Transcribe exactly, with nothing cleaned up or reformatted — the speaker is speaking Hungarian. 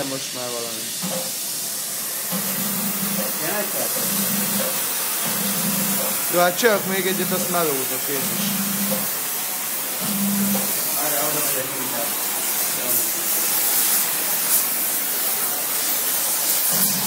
legyen most már valami. Jó, hát csinálok még egyet, azt melózok én is. Arra oda megyek inkább.